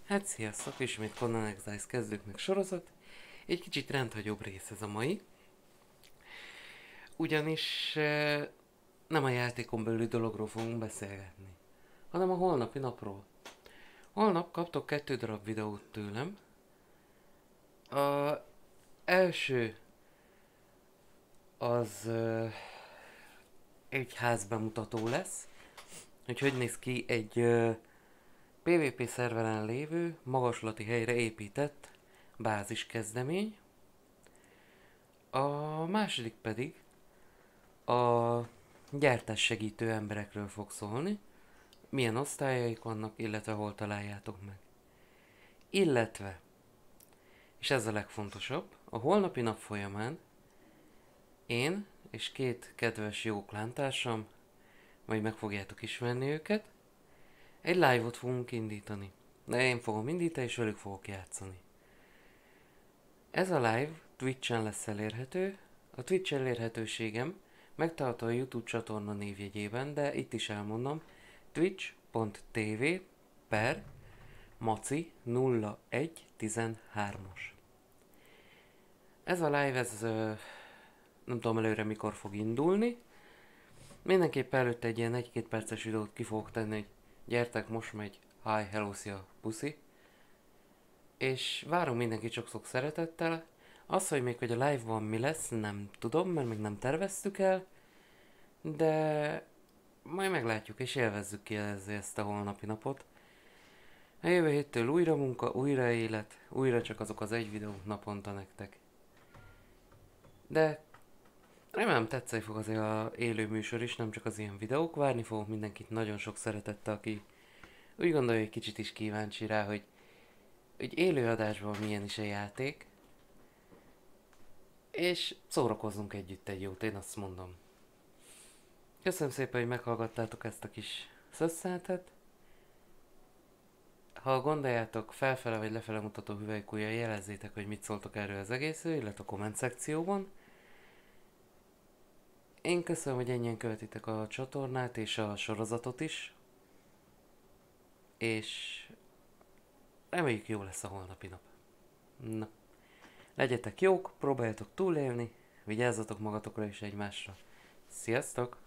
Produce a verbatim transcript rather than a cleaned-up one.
Hát sziasztok, ismét Conan Exiles kezdők meg sorozat. Egy kicsit rendhagyóbb rész ez a mai. Ugyanis e, nem a játékon belüli dologról fogunk beszélgetni, hanem a holnapi napról. Holnap kaptok kettő darab videót tőlem. A első az e, egy házbemutató lesz, hogy hogy néz ki egy e, pé vé pé szerveren lévő, magaslati helyre épített bázis kezdemény. A második pedig a gyártássegítő emberekről fog szólni, milyen osztályaik vannak, illetve hol találjátok meg. Illetve, és ez a legfontosabb, a holnapi nap folyamán én és két kedves jó klántársam, majd meg fogjátok ismerni őket, egy live-ot fogunk indítani. De én fogom indítani, és velük fogok játszani. Ez a live Twitch-en lesz elérhető. A Twitch elérhetőségem megtalálható a YouTube csatorna névjegyében, de itt is elmondom, twitch pont tv per maci nulla egy tizenhármas. Ez a live, ez ö, nem tudom előre mikor fog indulni. Mindenképp előtte egy ilyen egy-két perces videót ki fogok tenni, hogy gyertek, most megy, hi, hello, szia, puszi. És várom mindenkit sok-sok szeretettel. Az, hogy még hogy a live-ban mi lesz, nem tudom, mert még nem terveztük el. De majd meglátjuk és élvezzük ki ezt a holnapi napot. A jövő héttől újra munka, újra élet, újra csak azok az egy videók naponta nektek. De remélem tetszeni fog azért a élő műsor is, nem csak az ilyen videók. Várni fogok mindenkit nagyon sok szeretettel, aki úgy gondolja, hogy kicsit is kíváncsi rá, hogy, hogy élő adásban milyen is a játék. És szórakozzunk együtt egy jót, én azt mondom. Köszönöm szépen, hogy meghallgattátok ezt a kis szösszenetet. Ha gondoljátok, felfele vagy lefele mutató hüvelykújjal jelezzétek, hogy mit szóltok erről az egészről, illetve a komment szekcióban. Én köszönöm, hogy ennyien követitek a csatornát és a sorozatot is. És reméljük jó lesz a holnapi nap. Na, legyetek jók, próbáljatok túlélni, vigyázzatok magatokra és egymásra. Sziasztok!